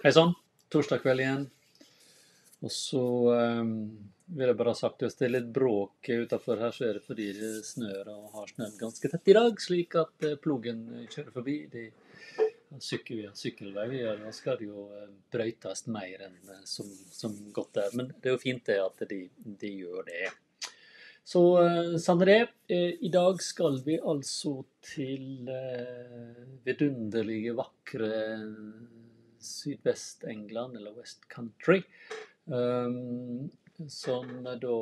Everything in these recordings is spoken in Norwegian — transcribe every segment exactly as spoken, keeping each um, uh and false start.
Hei sann, torsdag kveld igjen. Og så um, vil jeg bare ha sagt hvis det er litt bråk utenfor her, så er det fordi det snør og har snødd ganske tett i dag, slik at uh, plogen kjører forbi. De sykker via sykkelvei, og da skal det jo uh, brøytes mer enn uh, som, som godt er. Men det er jo fint det at de, de gjør det. Så uh, sann er det. Uh, I dag skal vi altså til uh, vidunderlige, vakre Sydvest-England, eller West Country, um, som da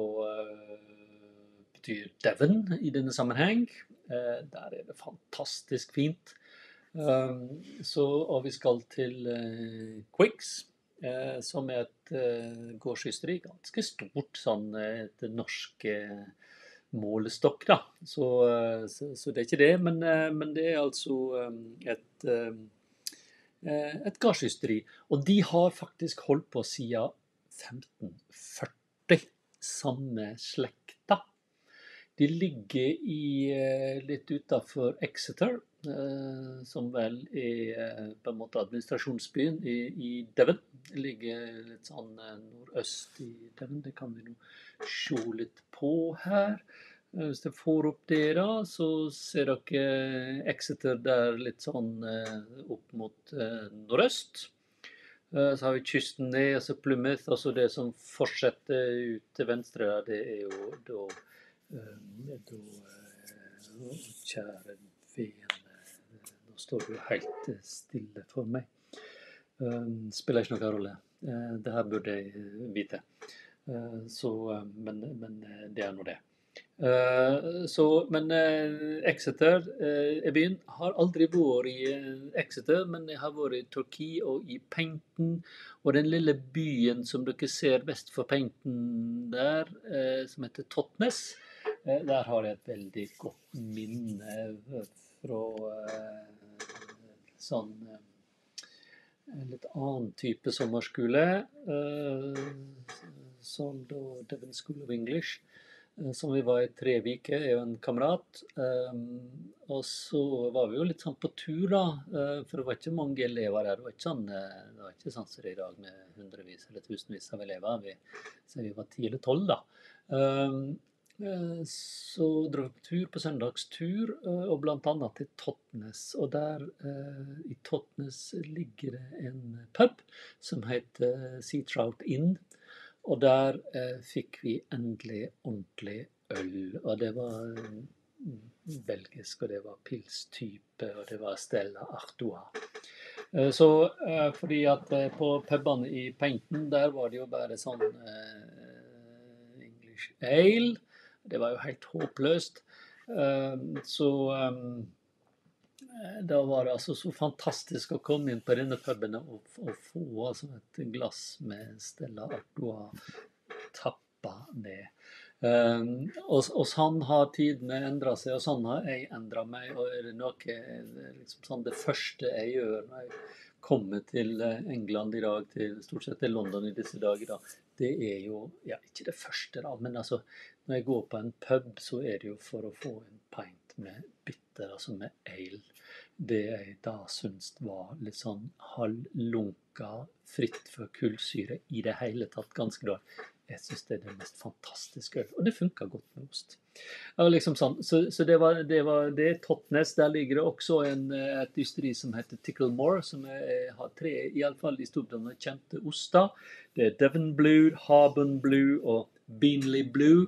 uh, betyr Devon i denne sammenheng. Uh, der er det fantastisk fint. Um, så, og vi skal til uh, Quicke, uh, som er et uh, gårdsysteri, ganske stort, sånn et norsk uh, målestokk da. Så, uh, så, så det er ikke det, men, uh, men det er altså um, et... Um, et gardsysteri, og de har faktisk holdt på siden femten førti, samme slekta. De ligger i, litt utenfor Exeter, som vel er på en måte administrasjonsbyen i, i Devon. Det ligger litt sånn nordøst i Devon, det kan vi nå se litt på her. Hvis jeg får opp det da, så ser dere Exeter der litt sånn opp mot nordøst. Så har vi kysten ned, og så Plymouth, og så det som fortsetter ut til venstre der, det er jo da, da kjære vene, nå står det jo helt stille for meg. Spiller ikke noen rolle. Det her burde jeg vite. Så, men, men det er nå det. Uh, så, men uh, Exeter uh, er byen. Har aldri vært i uh, Exeter, men jeg har vært i Torquay og i Paignton, og den lille byen som dere ser vest for Paignton der, uh, som heter Totnes, uh, der har jeg et veldig godt minne fra uh, sånn uh, en litt annen type sommerskole, uh, som da Devon School of English, som vi var i tre uker, jeg og en kamerat. Um, og så var vi jo litt sånn på tur da, uh, for det var ikke mange elever der. Det var ikke sånn, uh, det var ikke sånn som det er i dag med hundrevis eller tusenvis av elever. Vi, så vi var ti eller tolv da. Um, uh, så dro vi på tur, på søndagstur, uh, og blant annet til Totnes. Og der uh, i Totnes ligger det en pub som heter Sea Trout Inn. Og der eh, fikk vi endelig ordentlig øl, og det var mm, belgisk, og det var pilstype, og det var Stella Artois. Eh, så eh, fordi at eh, på pubene i Paignton, der var det jo bare sånn eh, English ale, det var jo helt håpløst. Eh, så... Um, Da var det altså så fantastisk å komme inn på denne puben og, og få altså et glass med Stella Artois tappa ned. Um, og, og sånn har tidene endret seg, og sånn har jeg endret meg, og er det noe, liksom sånn det første jeg gjør når jeg kommer til England i dag, til, stort sett til London i disse dager da, det er jo, ja, ikke det første da, men altså, når jeg går på en pub, så er det jo for å få en pint med bitter, altså med ale. Det jeg da synes var litt sånn halvlunka, fritt for kullsyre i det hele tatt, ganske bra. Jeg synes det er det mest fantastiske øl, og det funker godt med ost. Og liksom sånn, så, så det var det, var det Totnes, der ligger det også en, et ysteri som heter Ticklemore, som er, har tre, i alle fall i Storbritannia, kjente oster. Det er Devon Blue, Harbon Blue og Beanley Blue.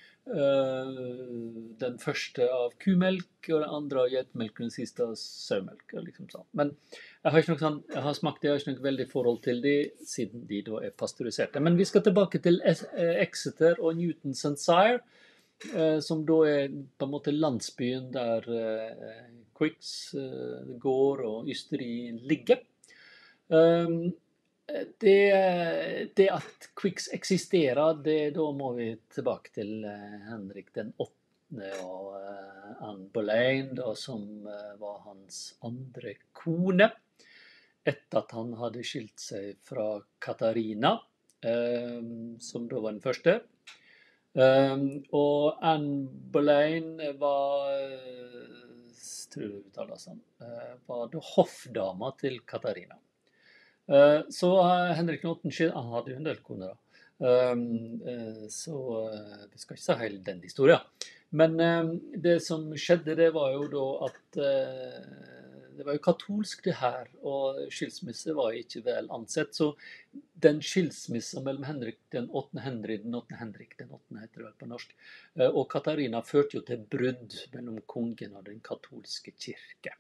Uh, den første av kumelk, og den andre av geitmelk, og den siste av saumelk, liksom sånn. Men jeg har ikke noe sånn, jeg har smakt det, jeg har ikke noe veldig forhold til de, siden de da er pasteuriserte. Men vi skal tilbake til Exeter og Newton Saint Cyr, uh, som da er på en måte landsbyen der uh, Quickes uh, gård og ysteri ligger. Um, Det, det at Quickes eksisterer, det, da må vi tilbake til uh, Henrik den åttende og uh, Anne Boleyn, da, som uh, var hans andre kone, etter at han hadde skilt seg fra Katarina, uh, som da var den første. Um, og Anne Boleyn var, uh, tror jeg uttaler sånn, uh, var da hoffdama til Katarina. Eh, Så eh, Henrik den åttende, skil- han hadde jo en del koner da. Um, eh, Så eh, vi skal ikke si hele den historien. Men eh, det som skjedde, det var jo da at eh, det var jo katolsk det her, og skilsmisse var ikke vel ansett. Så den skilsmissa mellom Henrik den åttende, Henry den åttende, Henrik den åttende heter det vel på norsk, eh, og Katarina førte jo til brudd mellom kongen og den katolske kirke.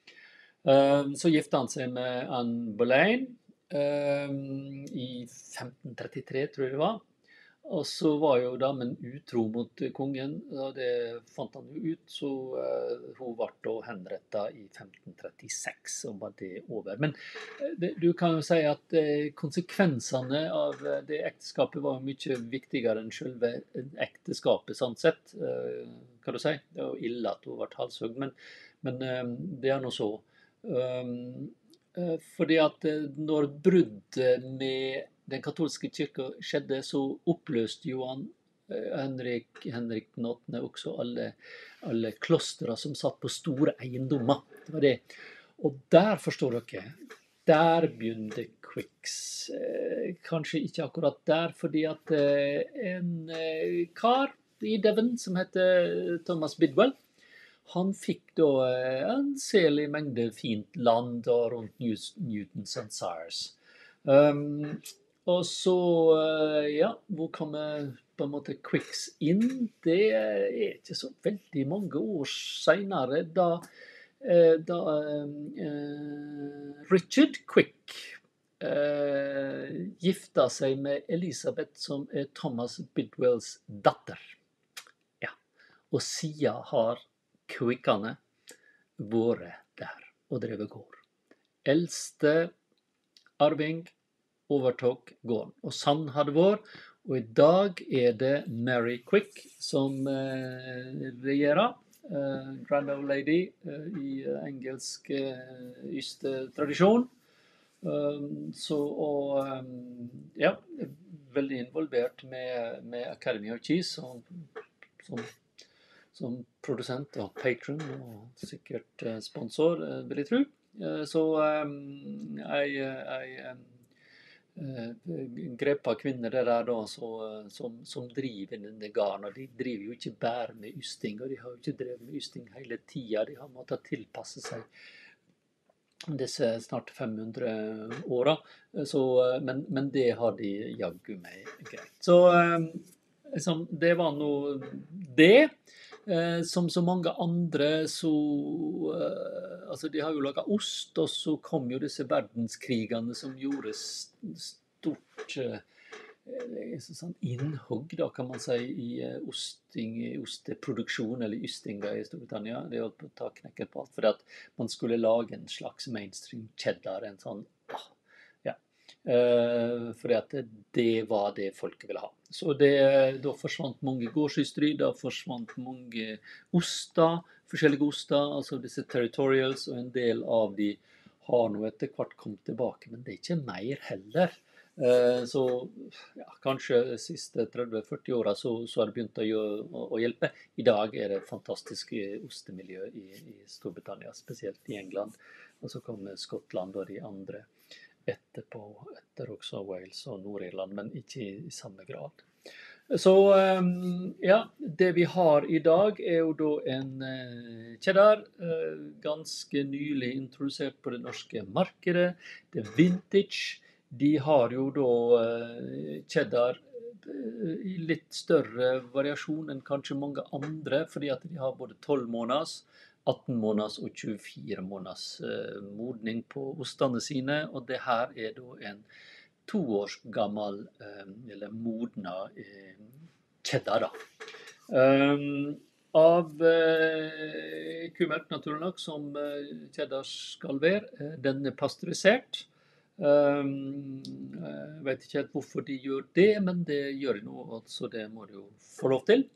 Eh, Så gifte han seg med Anne Boleyn eh, i femten trettitre, tror jeg det var. Og så var jo damen utro mot kongen, og det fant han jo ut, så eh, hun ble da henrettet i femten trettiseks, og var det over. Men eh, det, du kan jo si at eh, konsekvensene av eh, det ekteskapet var mye viktigere enn selve ekteskapet, sånn sett, eh, kan du si. Det var jo ille at hun ble halshugd, men, men eh, det er nå så. Um, eh, fordi at eh, når bruddet med den katolske kirka skjedde, så oppløste jo han eh, Henrik, Henrik den åttende også alle, alle klostre som satt på store eiendommer. Det var det. Og der, forstår dere, der begynte Quickes. Eh, kanskje ikke akkurat der, fordi at eh, en eh, kar i Devon som heter Thomas Bidwell, han fikk da eh, en selig mengde fint land da, rundt News- Newton and Sires. Um, og så, eh, ja, hvor kommer på en måte Quicks inn? Det er ikke så veldig mange år senere, da, eh, da eh, Richard Quicke eh, gifta seg med Elisabeth, som er Thomas Bidwells datter. Ja, og siden har Quickene vært der og drevet gård. Eldste arving overtok gården, og sånn har det vært. Og i dag er det Mary Quicke som eh, regjerer, eh, Grand Old Lady eh, i engelsk eh, ystetradisjon. Um, så, og um, ja, veldig involvert med, med Academy of Cheese som, som som produsent og patron, og sikkert eh, sponsor, eh, vil jeg tro. Eh, Så eh, jeg, jeg eh, grepa kvinner det der da, så, eh, som, som driver denne garden, og de driver jo ikke bare med ysting, og de har jo ikke drevet med ysting hele tida, de har måttet tilpasse seg disse snart fem hundre åra, så, eh, men, men det har de jaggu meg greit. Så eh, liksom, det var nå det. Eh, som så mange andre, så eh, altså de har jo laget ost, og så kom jo disse verdenskrigene som gjorde stort eh, sånn innhugg, da kan man si, i eh, osting, i osteproduksjon, eller ystinga i Storbritannia. Det holdt på å ta knekken på alt, for at man skulle lage en slags mainstream cheddar, en sånn, ah, ja, eh, fordi at det, det var det folket ville ha. Så det, da forsvant mange gårdsysteri, da forsvant mange oster, forskjellige oster, altså disse territorials, og en del av de har nå etter hvert kommet tilbake, men det er ikke mer heller. Eh, Så ja, kanskje de siste tretti til førti åra så, så har det begynt å, gjøre, å, å hjelpe. I dag er det fantastisk ostemiljø i, i Storbritannia, spesielt i England. Og så kommer Skottland og de andre etterpå, etter også Wales og Nord-Irland, men ikke i, i samme grad. Så um, ja, det vi har i dag er jo da en uh, cheddar, uh, ganske nylig introdusert på det norske markedet. Det er vintage. De har jo da uh, cheddar uh, i litt større variasjon enn kanskje mange andre, fordi at de har både tolv måneders, atten måneders og tjuefire måneders uh, modning på ostene sine, og det her er da en to års gammel, uh, eller modna uh, cheddar da. Um, av uh, kumelk, naturlig nok, som uh, cheddar skal være. Uh, den er pasteurisert. Um, jeg vet ikke helt hvorfor de gjør det, men det gjør de nå, så det må de jo få lov til.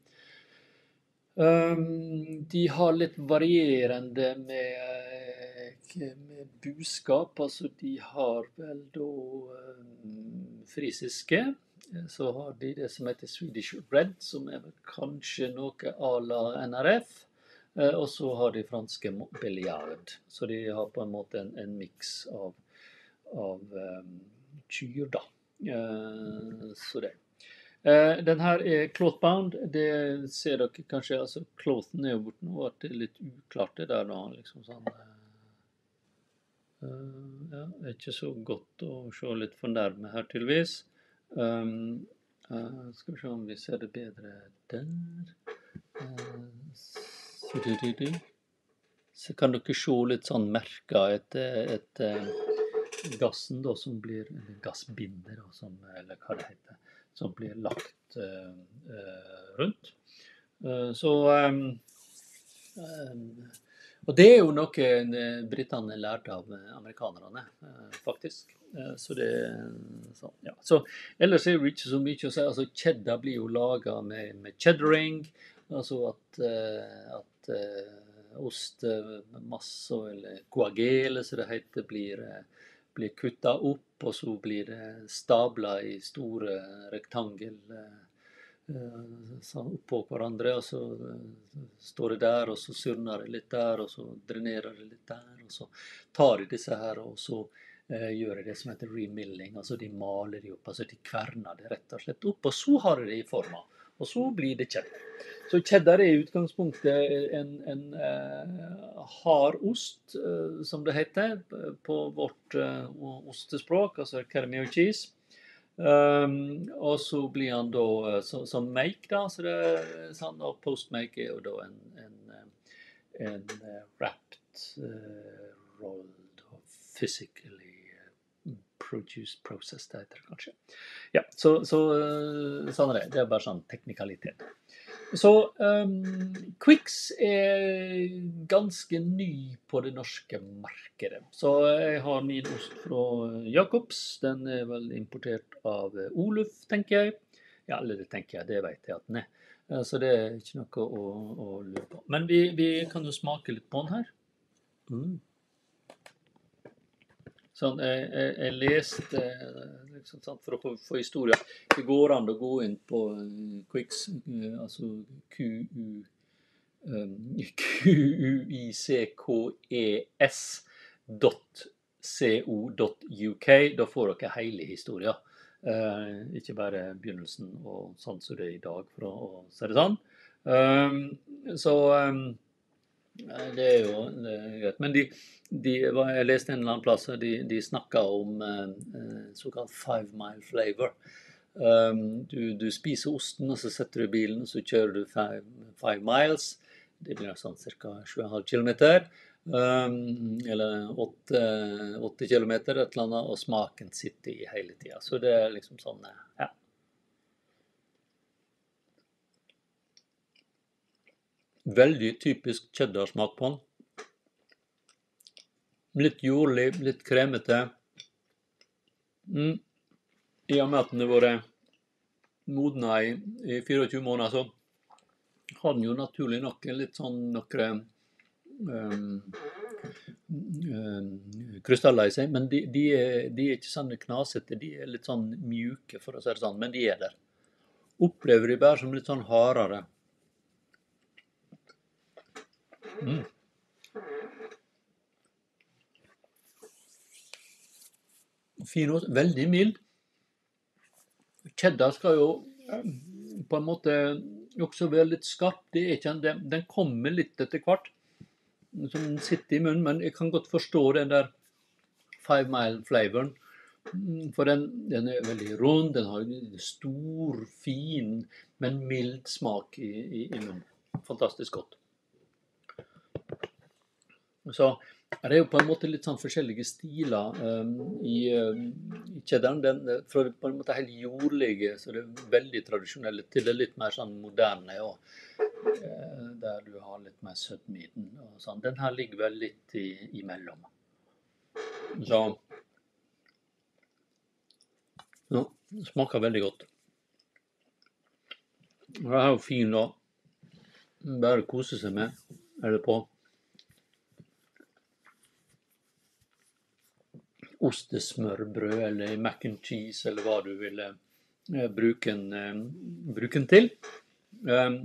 Um, de har litt varierende med, med buskap, altså de har vel da um, frisiske, så har de det som heter Swedish Red, som er vel kanskje noe à la N R F, uh, og så har de franske Belliard, så de har på en måte en, en mix av av um, kyr da. Uh, så det. Uh, den her er cloth-bound, det ser dere kanskje, altså clothen er jo bort nå, at det er litt uklart det der da, liksom sånn. Uh, ja, det er ikke så godt å se litt for nærme her tydeligvis. Um, uh, skal vi se om vi ser det bedre der. Så, det, det, det. Så kan dere se litt sånn merker etter et, et gassen da, som blir, eller gassbinder da, som, eller hva det heter, som blir lagt uh, uh, rundt. Uh, så, um, um, og det er jo noe britene lærte av amerikanerne, uh, faktisk. Uh, så det, så, ja. Så ellers er det ikke så mye å si, altså cheddar blir jo laget med, med cheddaring, altså at, uh, at uh, ostemasse, eller coagele, så det heter, blir, uh, blir kuttet opp, og så blir det stablet i store rektangel uh, sånn oppå hverandre, og så uh, står det der, og så surner det litt der, og så drenerer det litt der, og så tar de disse her, og så uh, gjør de det som heter remilling, altså de maler de opp, altså de kverner det rett og slett opp, og så har de det i forma. Og så blir det cheddar. Så cheddar er i utgangspunktet en, en uh, hard ost, uh, som det heter, på vårt uh, ostespråk, altså caramel cheese. Um, og så blir han da uh, så, som make da, så det er sånn, og post-make er jo da en, en, en uh, wrapped, uh, rolled, physically produced process, det heter det kanskje. Ja, så, så sånn er det. Det er bare sånn teknikalitet. Så um, Quicks er ganske ny på det norske markedet. Så jeg har min ost fra Jacobs. Den er vel importert av Oluf, tenker jeg. Ja, eller det tenker jeg, det vet jeg at den er. Så det er ikke noe å, å lure på. Men vi, vi kan jo smake litt på den her. Mm. Sånn, jeg, jeg, jeg leste, liksom, sant, for å få, få historier, det går an å gå inn på Quicks, altså Q U, um, Q U I C K E S dot C O dot U K, da får dere hele historien, uh, ikke bare begynnelsen og sånn som det er i dag, for å si det sånn. Um, så... Um, Det er jo det er greit, men de, de, jeg leste en eller annen plass, de, de snakket om eh, såkalt five mile flavor. Um, du, du spiser osten, og så setter du i bilen, og så kjører du five, five miles, det blir sånn cirka sju komma fem kilometer, um, eller åtte kilometer, et eller annet, og smaken sitter i hele tiden. Så det er liksom sånn, ja. Veldig typisk cheddar-smak på den. Litt jordlig, litt kremete. Mm. I og med at den har vært modna i, i tjuefire måneder, så har den jo naturlig nok litt sånn noen um, um, krystaller i seg, men de, de, er, de er ikke sånn knasete, de er litt sånn mjuke, for å si det sånn, men de er der. Opplever de bare som litt sånn hardere. Mm. Fin ost, veldig mild. Cheddar skal jo på en måte også være litt skarp. Det er ikke, den, den kommer litt etter hvert, som den sitter i munnen, men jeg kan godt forstå den der five mile flavoren. For den, den er veldig rund, den har stor, fin, men mild smak i, i, i munnen. Fantastisk godt. Så er det jo på en måte litt sånn forskjellige stiler um, i, um, i cheddaren. Den fra på en måte helt jordlige, så det er veldig tradisjonelle, til det litt mer sånn moderne, og, uh, der du har litt mer sødme i den. Og sånn. Den her ligger vel litt i, imellom. Så ja, det smaker veldig godt. Det er jo fin da. Bare kose seg med, eller på. Ostesmørbrød, eller mac and cheese, eller hva du vil eh, bruke, en, eh, bruke den til. Um,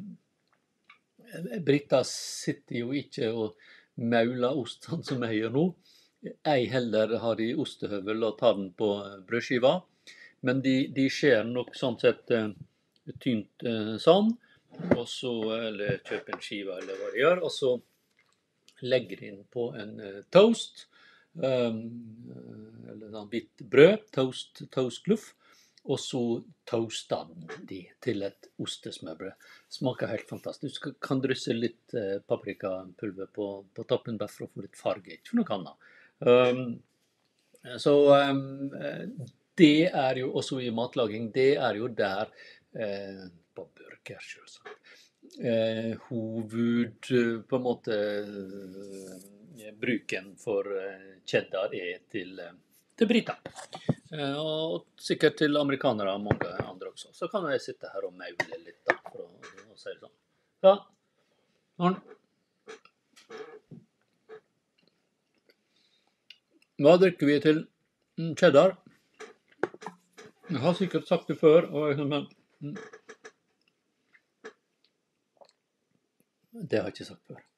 Britta sitter jo ikke og mauler ost sånn som jeg gjør nå. ei heller har de ostehøvel og tar den på brødskiva, men de, de skjer nok sånn sett eh, tynt eh, sånn, og så, eller kjøper en skiva eller hva de gjør, og så legger de inn på en eh, toast, um, eller sånn hvitt brød, toast, toastluff, og så toaster de til et ostesmørbrød. Smaker helt fantastisk. Du kan drysse litt eh, paprikapulver på, på toppen, bare for å få litt farge, ikke for noe annet. Um, så um, det er jo også i matlaging, det er jo der eh, på burger, selvsagt. Eh, hoved, på en måte, eh, bruken for eh, cheddar er til, eh, til briter. Eh, og sikkert til amerikanere og mange andre også. Så kan jeg sitte her og maule litt da, for å, å si det sånn. Ja, sånn. Hva drikker vi til cheddar? Jeg har sikkert sagt det før, og jeg, men det har jeg ikke sagt før.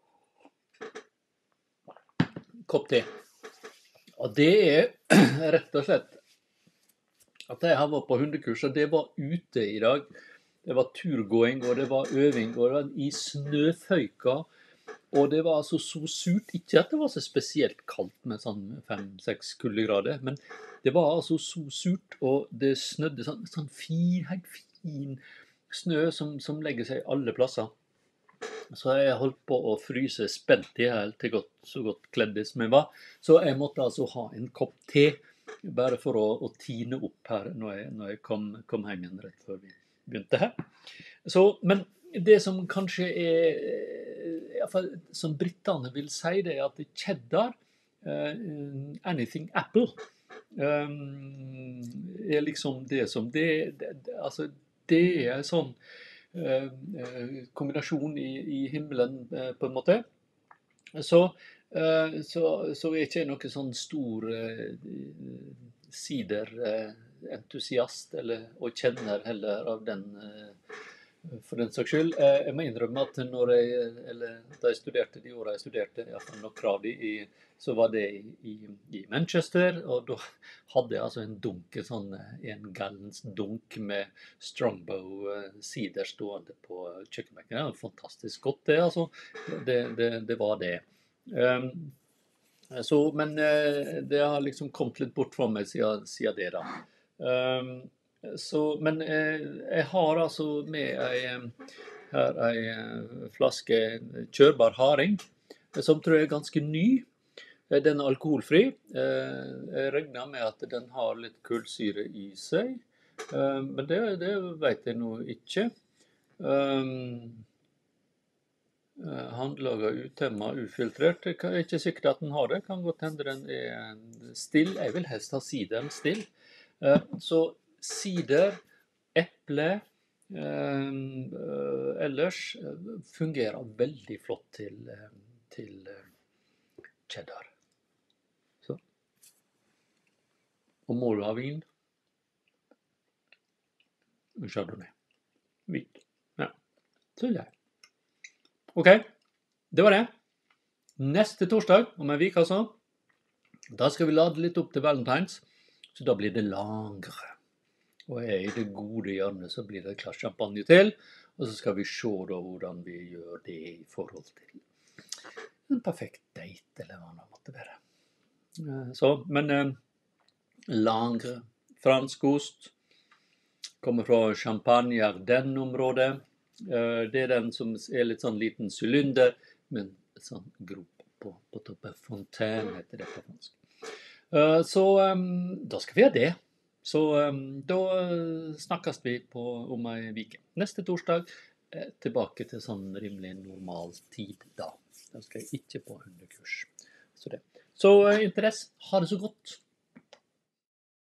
Kopp te. Og det er rett og slett at jeg har vært på hundekurs, og det var ute i dag. Det var turgåing, og det var øving, og det var i snøføyka. Og det var altså så surt, ikke at det var så spesielt kaldt med sånn fem seks kuldegrader, men det var altså så surt, og det snødde sånn, sånn fin, helt fin snø som, som legger seg alle plasser. Så jeg holdt på å fryse spent i hjel til godt, så godt kledd som jeg var. Så jeg måtte altså ha en kopp te, bare for å, å tine opp her når jeg, når jeg kom, kom hjem igjen rett før vi begynte her. Så, men det som kanskje er, i hvert fall som brittene vil si, det er at cheddar, uh, anything apple, um, er liksom det som, det, det, altså det er sånn uh, kombinasjon i, i himmelen uh, på en måte. Så, uh, så, så er ikke jeg noe sånn stor uh, sider-entusiast, eller, og kjenner heller av den uh, for den saks skyld. Jeg må innrømme at når jeg, eller da jeg studerte de årene jeg studerte, i hvert fall nok av de, i, så var det i, i, i Manchester, og da hadde jeg altså en dunk, en sånn en gallons dunk med Strongbow sider stående på kjøkkenbenken. Det var fantastisk godt det, altså. Det, det, det var det. Um, så, men det har liksom kommet litt bort fra meg siden, siden det da. Um, Så, men eh, jeg har altså med ei, her ei flaske kjørbar haring, som tror jeg er ganske ny. Den er alkoholfri. Eh, jeg regner med at den har litt kullsyre i seg, eh, men det, det vet jeg nå ikke. Um, Handlaget utemma, ufiltrert. Det er ikke sikkert at den har det. Kan godt hende den er still. Jeg vil helst ha sideren still. Eh, så sider, eple, eh, ellers fungerer veldig flott til, til cheddar. Så. Og må du ha vin? Chardonnay. Hvit. Ja, så er det. Ok, det var det. Neste torsdag, om en vik altså, da skal vi lade litt opp til valentines, så da blir det langere. Og i det gode hjørnet så blir det et glass champagne til, og så skal vi se da hvordan vi gjør det i forhold til en perfekt date, eller hva det måtte være. Så, men eh, langere, fransk ost, kommer fra Champagne-Ardennes-området. Eh, det er den som er litt sånn liten cylinder, men sånn grop på, på toppen. Fontaine heter det på fransk. Eh, så eh, da skal vi ha det. Så um, da snakkes vi på, om en vike. Neste torsdag eh, tilbake til sånn rimelig normal tid da. Da skal jeg ikke på hundekurs. Så, det. Så uh, interesse, ha det så godt.